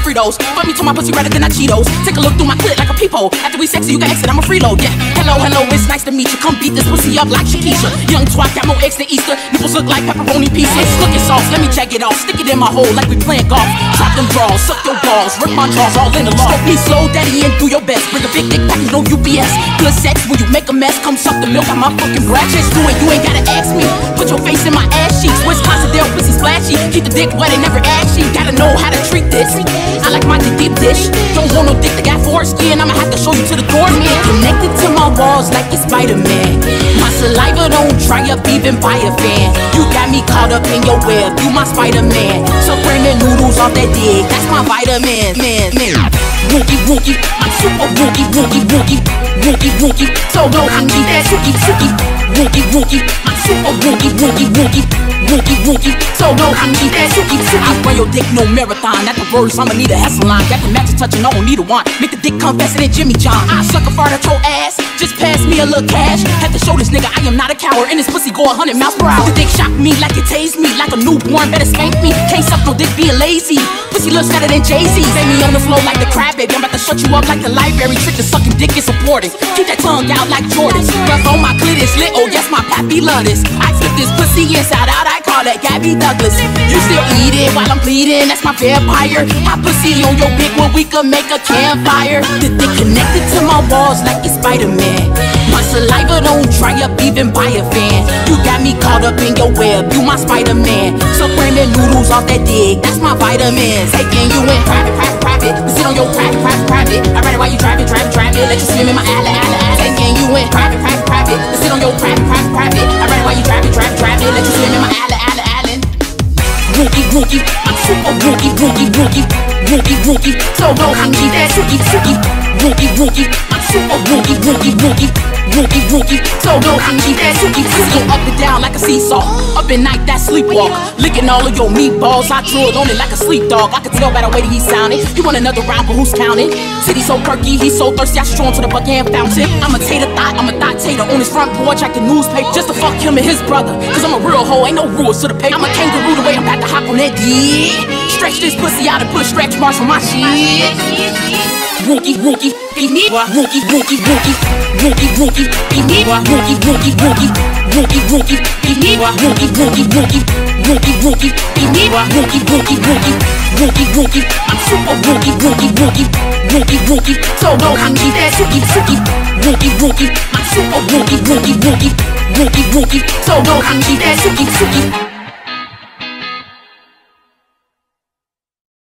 Fritos. Fuck me to my pussy rather than I Cheetos. Take a look through my clit like a peephole. After we sexy, you can exit, I'm a freeload. Yeah, hello, it's nice to meet you. Come beat this pussy up like Shakisha. Young twat, got more eggs than Easter. Nipples look like pepperoni pieces. Looking soft, let me check it off. Stick it in my hole like we playing golf. Drop them draws, suck your balls, rip my jaws all in the law. Stroke me slow, daddy, and do your best. Bring a big dick package, no UPS. Good sex when you make a mess. Come suck the milk out my fucking breath. Just do it, you ain't gotta ask me. Put your face in my ass cheeks. Wisconsin, Dale, pussy splashy. Keep the dick wet and never ashy. Gotta know how to treat this. I like my dick deep dish. Don't want no dick that got foreskin. I'ma have to show you to the door, man. Connected to my walls like it's Spider-Man. My saliva don't dry up even by a fan. You got me caught up in your web. You my Spider-Man. Supreme noodles off that dick. That's my vitamin, man. Wookie, I'm super wookie. So no, I need that suki. Wookie, I'm super wookie. So no, I need that suki. I run your dick, no marathon. At the verse, I'ma need a Hessalon. Got the match touching, I don't need a wand. Make the dick come faster than Jimmy John. I suck a fart at your ass. Just pass me a little cash. Had to show this nigga I am not a coward. And this pussy go 100 miles per hour. The dick shock me like it tased me. Like a newborn, better spank me. Can't suck no dick being lazy. Pussy looks better than Jay-Z. Lay me on the floor like the crab baby. I'm about to shut you up like the library. Trick the sucking dick is supported. Keep that tongue out like Jordan. Rough on my clit is lit. Oh yes, my pappy love this. I flip this pussy inside out. I call that Gabby Douglas. You still eat it while I'm bleeding. That's my vampire. My pussy on your dick when we could make a campfire. The dick connected to my walls like it's Spider-Man. My saliva don't dry up even by a fan. You got me caught up in your web. You my Spider-Man. Supreme noodles off that dick. That's my vitamins. Taking you in private. Sit on your private. I ride it while you drive it. Let you swim in my alley. Taking you in private. Sit on your private. I ride it while you drive it. Let you swim in my alley. Wookie, I'm super wookie. So no, I need that suki. Wookie, I'm super wookie. So no, I need that suki. Go up and down like a seesaw. Up at night, that sleepwalk. Licking all of your meatballs. I drooled on it like a sleep dog. I could tell by the way that he sounded. He want another round, but who's counting? City so perky, he so thirsty. I strew him to the Buckingham fountain. I'm a thought tater on his front porch like the newspaper. Just to fuck him and his brother. Cause I'm a real hoe, ain't no rules to the paper. I'm a kangaroo the way I'm about to hop on that dick. Stretch this pussy out and put a stretch marks on my shit. Wookie, give me wookie, give me wookie, give me wookie, give me wookie, I'm super wookie. So no, I need that suki. Wookie, I'm super wookie. So no, I need that suki.